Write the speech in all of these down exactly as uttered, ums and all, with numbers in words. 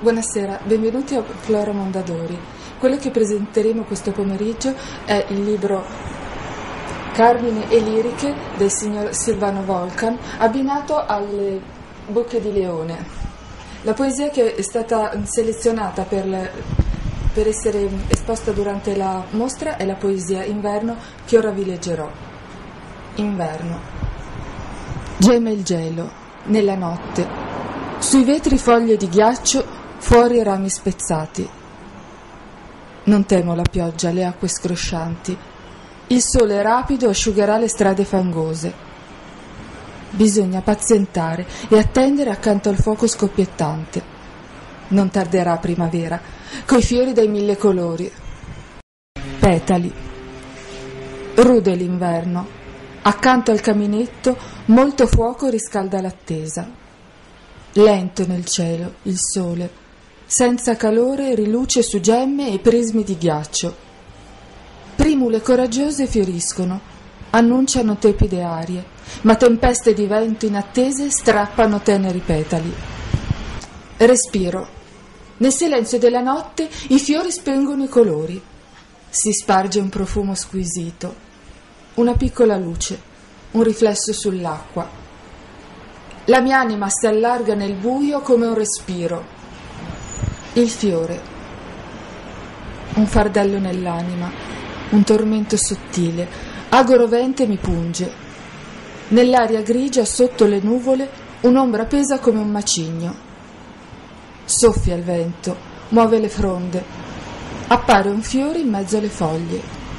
Buonasera, benvenuti a Flora Mondadori. Quello che presenteremo questo pomeriggio è il libro Carmine e Liriche del signor Silvano Volcan, abbinato alle Bocche di Leone. La poesia che è stata selezionata per, le, per essere esposta durante la mostra è la poesia Inverno, che ora vi leggerò. Inverno. Geme il gelo, nella notte, sui vetri foglie di ghiaccio, fuori rami spezzati. Non temo la pioggia, le acque scroscianti. Il sole rapido asciugherà le strade fangose. Bisogna pazientare e attendere accanto al fuoco scoppiettante. Non tarderà primavera, coi fiori dai mille colori. Petali. Rude l'inverno. Accanto al caminetto, molto fuoco riscalda l'attesa. Lento nel cielo, il sole. Senza calore riluce su gemme e prismi di ghiaccio. Primule coraggiose fioriscono, annunciano tepide arie, ma tempeste di vento inattese strappano teneri petali. Respiro. Nel silenzio della notte i fiori spengono i colori. Si sparge un profumo squisito, una piccola luce, un riflesso sull'acqua. La mia anima si allarga nel buio come un respiro. Il fiore, un fardello nell'anima, un tormento sottile, ago rovente mi punge. Nell'aria grigia sotto le nuvole un'ombra pesa come un macigno. Soffia il vento, muove le fronde, appare un fiore in mezzo alle foglie.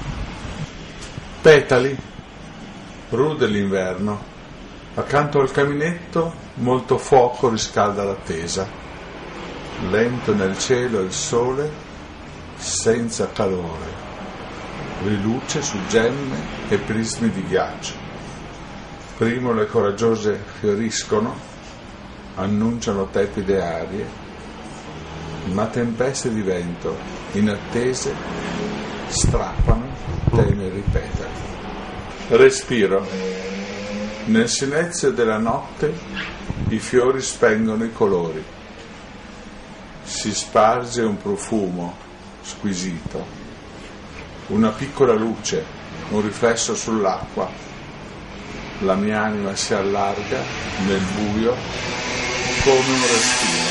Petali, rude l'inverno, accanto al caminetto molto fuoco riscalda l'attesa. Lento nel cielo il sole, senza calore, riluce su gemme e prismi di ghiaccio. Primule coraggiose fioriscono, annunciano tepide arie, ma tempeste di vento inattese strappano teneri petali. Respiro. Nel silenzio della notte i fiori spengono i colori. Si sparge un profumo squisito, una piccola luce, un riflesso sull'acqua. La mia anima si allarga nel buio come un respiro.